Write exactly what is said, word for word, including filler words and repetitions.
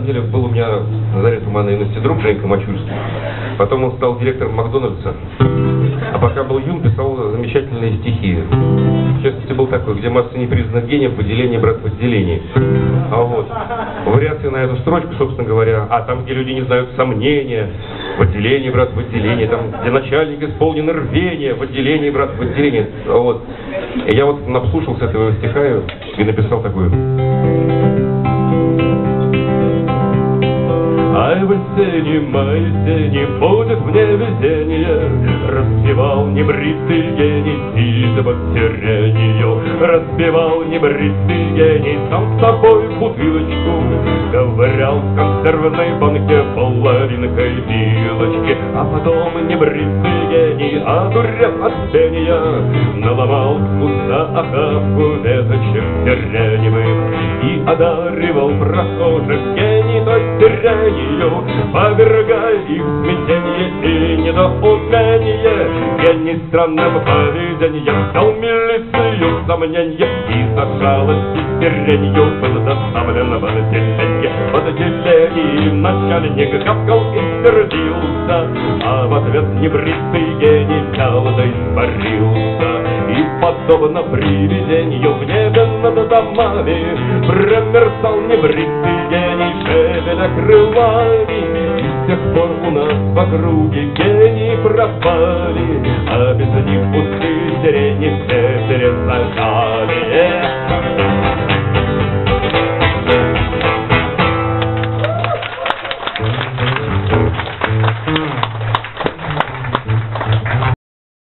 деле был у меня на заре туманной юности друг Женька Мачульский. Потом он стал директором Макдональдса. А пока был юн, писал замечательные стихи. В частности, был такой, где масса непризнанных гениев, выделение, брат, в отделении. А вот, вариация на эту строчку, собственно говоря, а там, где люди не знают сомнения, в отделении, брат, в отделении, там, где начальник исполнен рвения, в отделении, брат, в отделении. А вот. И я вот напслушался этого стиха и написал такую. Ай, в осенне, май, осенне, будет мне везение, распевал небритый гений сидя под сиренью, распевал небритый гений сам с собой бутылочку, ковырял в консервной банке половинкой вилочки, а потом небритый гений, одурев от пения, наломал вкусно охапку веточек сиреневых и одаривал прохожих гений той сиренью, повергая их в смятение и недоумение. Гений странным поведением взял милицию сомненья и за жалостью сиренью был доставлен в отделение. В отделении начальник гавкал и сердился, а в ответ небритый гений взял да испарился. И подобно привидению в небе над домами промерцал небритый гений, шевеля крылами. И с тех пор у нас в округе гении пропали, а без них пустые сирени все пересажали.